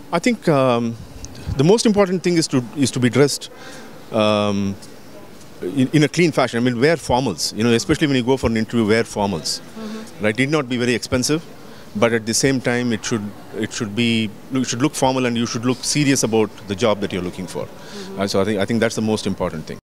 I think the most important thing is to be dressed in a clean fashion. I mean, wear formals. Especially when you go for an interview, wear formals. Right? It need not be very expensive, but at the same time, it should look formal, and you should look serious about the job that you're looking for. So I think that's the most important thing.